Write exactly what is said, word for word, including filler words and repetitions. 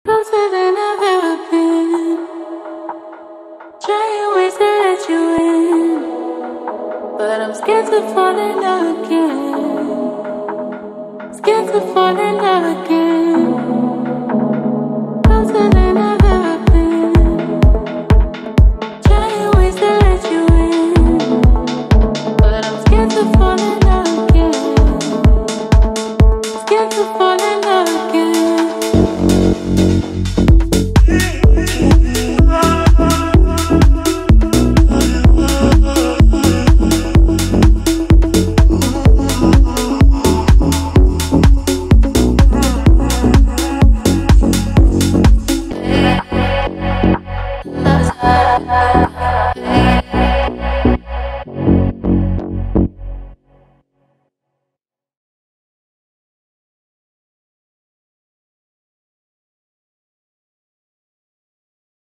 closer than I've ever been. Trying ways to let you in, but I'm scared to fall in love again. Scared to fall in love again.